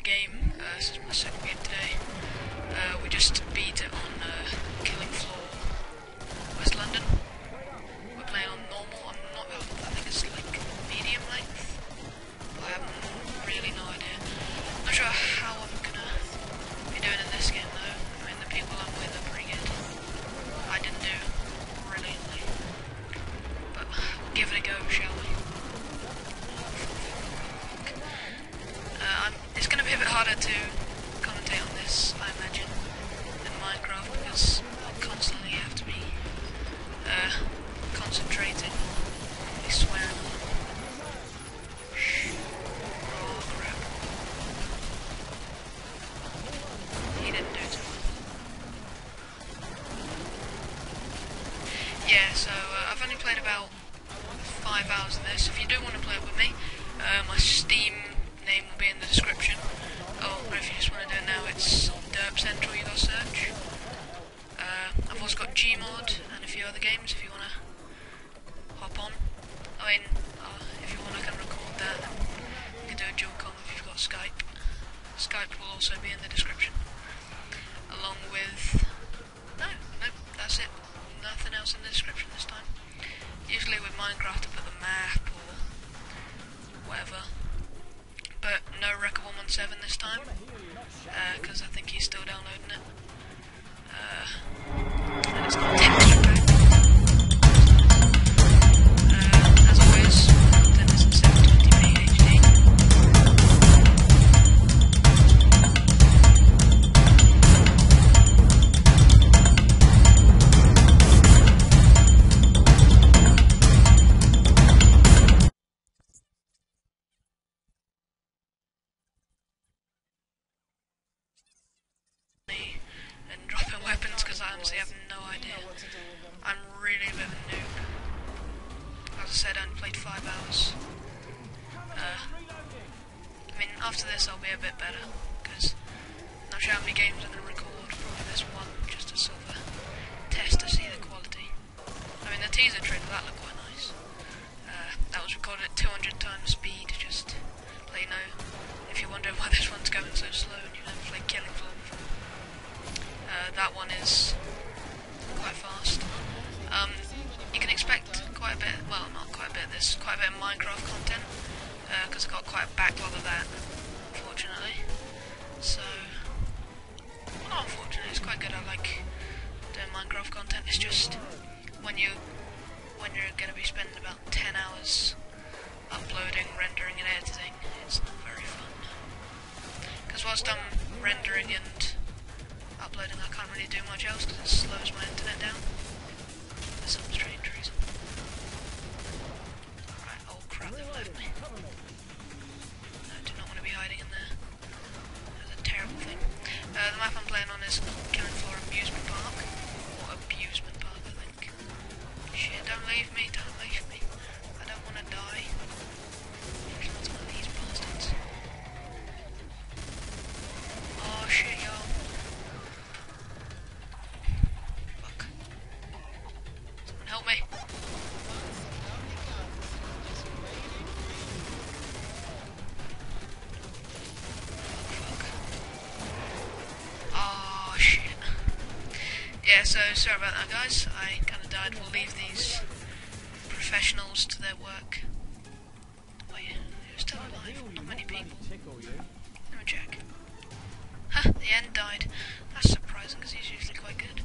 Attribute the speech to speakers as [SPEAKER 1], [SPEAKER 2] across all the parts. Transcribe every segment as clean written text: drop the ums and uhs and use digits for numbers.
[SPEAKER 1] game. This is my second game today. We just beat it on Killing Floor, West London. We're playing on normal. I think it's like medium length. I have really no idea. Not sure how I'm gonna be doing in this game though. I mean, the people I'm with are pretty good. I didn't do brilliantly, but we'll give it a go, shall we? It's going to be a bit harder to commentate on this, I imagine, than Minecraft, because I constantly have to be concentrated, be swearing a lot. Oh crap. He didn't do too well. Yeah, so I've only played about 5 hours of this. If you do want to play it with me, my Steam name will be in the description. Oh, but if you just want to do it now, it's derpcentral, you gotta search. I've also got Gmod and a few other games if you want to hop on. I mean, if you want I can record that. You can do a dual com if you've got Skype. Skype will also be in the description. Along with... No, that's it. Nothing else in the description this time. Usually with Minecraft I put the map or whatever. But no Wrecker117 this time, because I think he's still downloading it. And it's got texture pack. As always, content is in 720p HD. And dropping weapons because I honestly have no idea. I'm really a bit of a noob. As I said, I only played 5 hours. I mean, after this I'll be a bit better because I'm not sure how many games I'm going to record. Probably this one, just to sort of test to see the quality. I mean, the teaser trailer, that looked quite nice. That was recorded at 200 times speed, just to let you know. If you're wondering why this one's going so slow and you've never played Killing Floor before. That one is quite fast. You can expect quite a bit, well not quite a bit, there's quite a bit of Minecraft content, because I've got quite a backlog of that, unfortunately. So, well not unfortunately, it's quite good. I like doing Minecraft content. It's just when you're going to be spending about 10 hours uploading, rendering and editing, it's not very fun. Because whilst I'm rendering and uploading, I can't really do much else because it slows my internet down for some strange reason. Alright, oh crap, they've left me. I do not want to be hiding in there. That was a terrible thing. The map I'm playing on is Killing Floor Amusement Park. Or Abusement Park, I think. Shit, don't leave me, don't leave me. I don't want to die. It's one of these bastards. Oh shit, y'all. Help me. Oh shit. Yeah, so sorry about that guys. I kinda died. We'll leave these professionals to their work. Wait, who's still alive? Not many people. Let me check. Huh, the end died. That's surprising because he's usually quite good.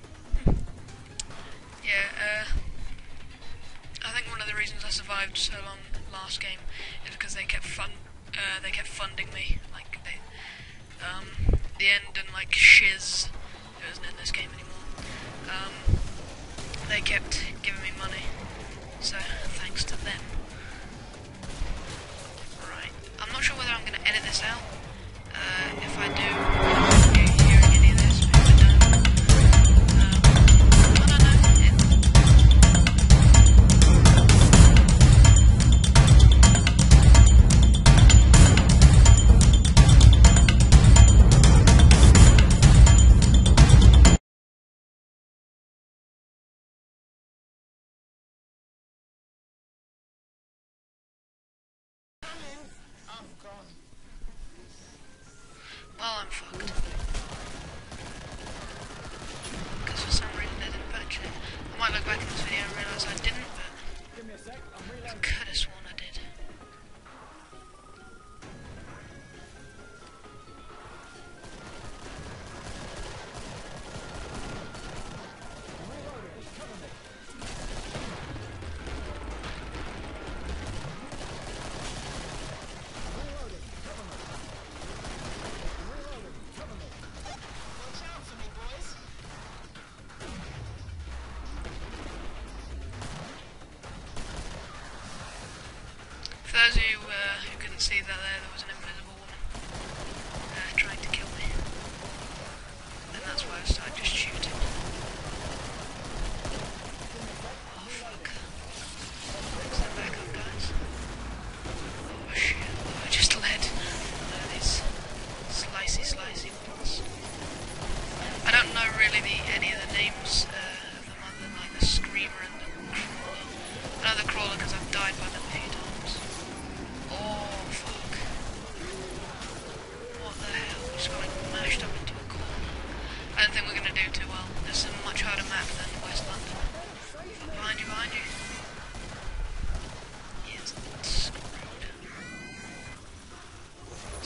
[SPEAKER 1] Yeah, I think one of the reasons I survived so long last game is because they kept funding me, like the end and like Shiz, who isn't in this game anymore, they kept giving me money, so thanks to them. Right, I'm not sure whether I'm going to edit this out. If I do, you hearing any of this, maybe I don't. I don't know.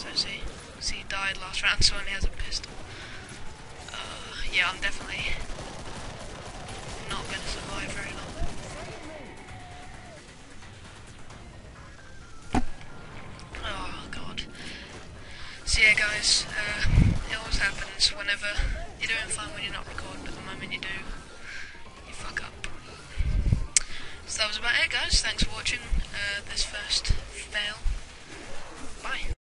[SPEAKER 1] So see, he died last round, so only has a pistol. Yeah, I'm definitely not going to survive very long. Oh god. So yeah guys, it always happens whenever you're doing fun when you're not recording, but the moment you do, you fuck up. So that was about it guys, thanks for watching this first fail. Bye.